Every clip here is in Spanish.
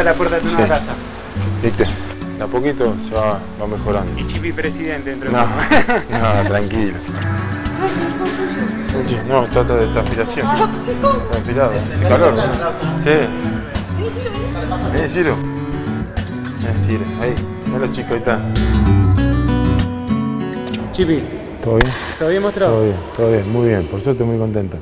está la puerta de tu nueva casa. ¿Viste? De a poquito se va mejorando. Y Chipi presidente dentro de No, poco. no, tranquilo. No, trata de transpiración. Transpirado, hace calor. Sí. Vení, Ciro. Vení, Ciro, ahí. Mira los chicos, ahí está. Chipi, ¿Todo bien? ¿todo bien mostrado? Todo bien, muy bien. Por suerte muy contento.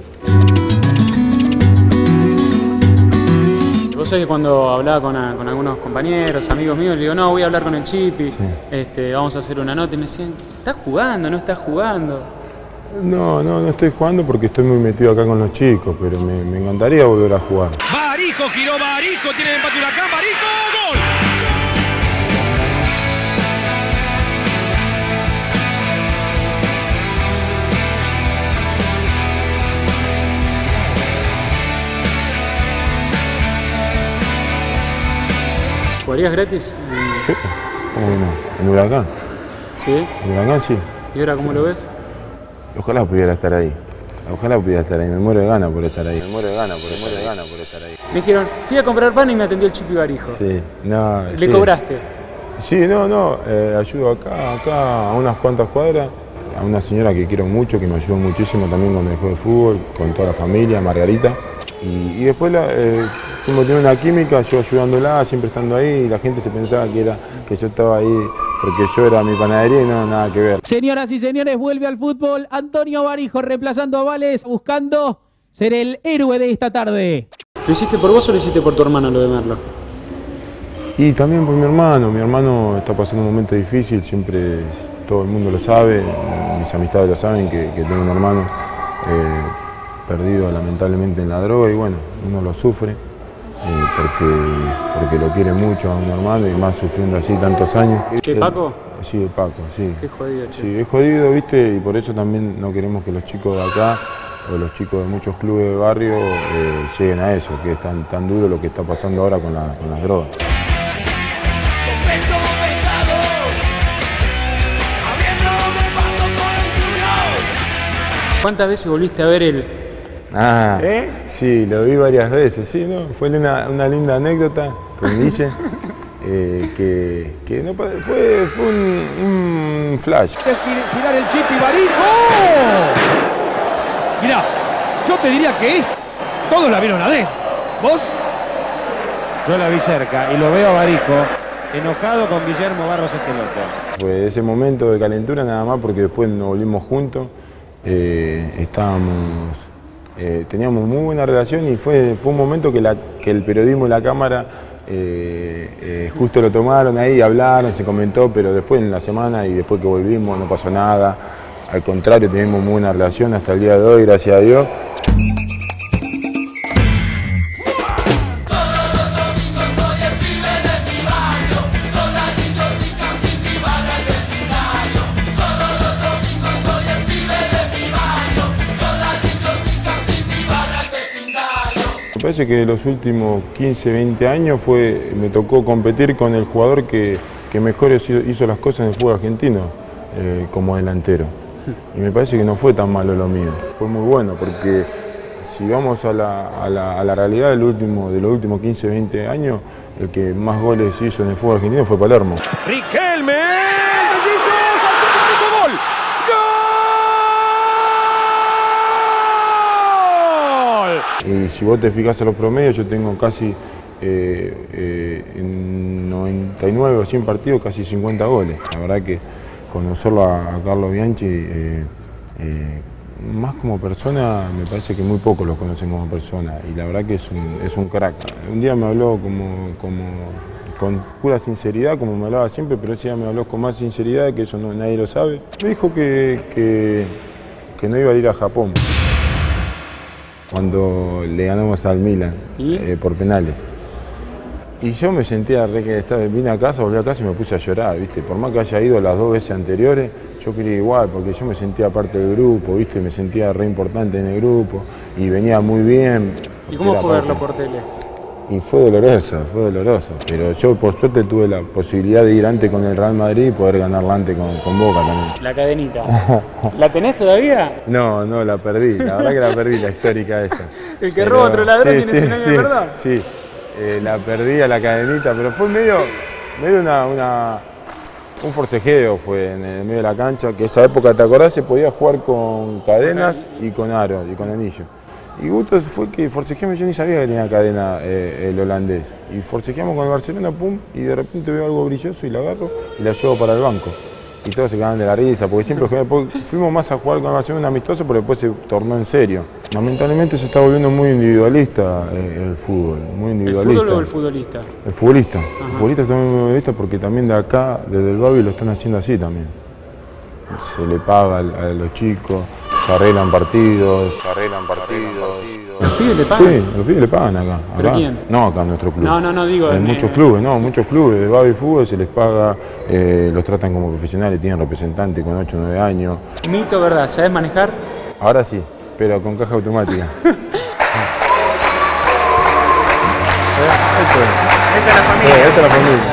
Vos sabés que cuando hablaba con algunos compañeros, amigos míos, le digo, no, voy a hablar con el Chipi, Sí. Vamos a hacer una nota, y me decían, ¿estás jugando? ¿No estás jugando? No estoy jugando porque estoy muy metido acá con los chicos, pero me encantaría volver a jugar. Barijo, giró Barijo, tiene el empate Huracán, Barijo, gol. ¿Jugarías gratis? Sí, ¿cómo que no? ¿En Huracán? ¿Sí? ¿En Huracán sí? ¿Y ahora cómo lo ves? Ojalá pudiera estar ahí. Ojalá pudiera estar ahí. Me muero de gana por estar ahí. Me muero de gana por estar ahí. Me dijeron, fui a comprar pan y me atendió el Chipi Barijo. Sí, no. ¿Le sí. cobraste? Sí, ayudo acá, a unas cuantas cuadras, a una señora que quiero mucho, que me ayudó muchísimo también cuando dejó de fútbol, con toda la familia, Margarita. Y después como tiene una química, yo ayudándola, siempre estando ahí, y la gente se pensaba que yo estaba ahí porque yo era mi panadería y no, nada que ver. Señoras y señores, vuelve al fútbol Antonio Barijo reemplazando a Vales, buscando ser el héroe de esta tarde. ¿Lo hiciste por vos o lo hiciste por tu hermano, lo de Merlo? Y también por mi hermano está pasando un momento difícil, siempre todo el mundo lo sabe, mis amistades lo saben, que tengo un hermano perdido lamentablemente en la droga y bueno, uno lo sufre porque lo quiere mucho a un hermano y más sufriendo así tantos años. ¿Qué, Paco? Sí, Paco, sí. Qué jodido, che. Sí, es jodido, viste, y por eso también no queremos que los chicos de acá o los chicos de muchos clubes de barrio lleguen a eso, que es tan duro lo que está pasando ahora con las drogas. ¿Cuántas veces volviste a ver el...? Sí, lo vi varias veces, sí, ¿no? Fue una linda anécdota con Guille, que no, fue un flash. Girar el Chipi Barijo. Mirá, yo te diría que todos la vieron adentro. ¿Vos? Yo la vi cerca y lo veo a Barijo enojado con Guillermo Barros Esqueloto. Fue ese momento de calentura nada más porque después nos volvimos juntos, teníamos muy buena relación y fue un momento que el periodismo y la cámara justo lo tomaron ahí, hablaron, se comentó, pero después en la semana y después que volvimos no pasó nada, al contrario tenemos muy buena relación hasta el día de hoy, gracias a Dios. Me parece que los últimos 15, 20 años me tocó competir con el jugador que mejor hizo las cosas en el fútbol argentino como delantero. Y me parece que no fue tan malo lo mío, fue muy bueno porque si vamos a la realidad de los últimos 15, 20 años, el que más goles hizo en el fútbol argentino fue Palermo. Riquelme, gol. Y si vos te fijas en los promedios, yo tengo casi en 99 o 100 partidos, casi 50 goles. La verdad que conocerlo a Carlos Bianchi, más como persona, me parece que muy pocos lo conocen como persona. Y la verdad que es un crack. Un día me habló con pura sinceridad, como me hablaba siempre, pero ese día me habló con más sinceridad, que eso nadie lo sabe. Me dijo que no iba a ir a Japón cuando le ganamos al Milan por penales. Y yo me sentía vine a casa, volví a casa y me puse a llorar, ¿viste? Por más que haya ido las 2 veces anteriores, yo quería igual, porque yo me sentía parte del grupo, ¿viste? Me sentía re importante en el grupo y venía muy bien. ¿Y cómo fue verlo por tele? Y fue doloroso, pero yo por suerte tuve la posibilidad de ir antes con el Real Madrid y poder ganarla antes con Boca también. La cadenita. ¿La tenés todavía? No, la perdí, la verdad que la perdí, la histórica esa. El que roba a otro ladrón tiene 100 años de verdad. Sí, la perdí a la cadenita, pero fue medio un forcejeo fue en el medio de la cancha, que esa época, ¿te acordás? Se podía jugar con cadenas y con aro y con anillo. Y justo fue que forcejeamos, yo ni sabía que tenía cadena el holandés. Y forcejeamos con el Barcelona, pum, y de repente veo algo brilloso y la agarro y la llevo para el banco. Y todos se quedaban de la risa, porque siempre fuimos más a jugar con el Barcelona amistoso, pero después se tornó en serio. Lamentablemente se está volviendo muy individualista el fútbol, muy individualista. ¿El fútbol o el futbolista? El futbolista. Ajá. El futbolista está muy individualista porque también de acá, desde el Babi, lo están haciendo así también. Se le paga a los chicos, se arreglan partidos. ¿Los pibes le pagan? Sí, los pibes le pagan acá. ¿Pero quién? No, acá en nuestro club. No, digo... En muchos clubes, muchos clubes de Babi Fútbol se les paga, los tratan como profesionales, tienen representantes con 8 o 9 años. Mito, ¿verdad? ¿Sabes manejar? Ahora sí, pero con caja automática. Esta es la familia. Esta es la familia.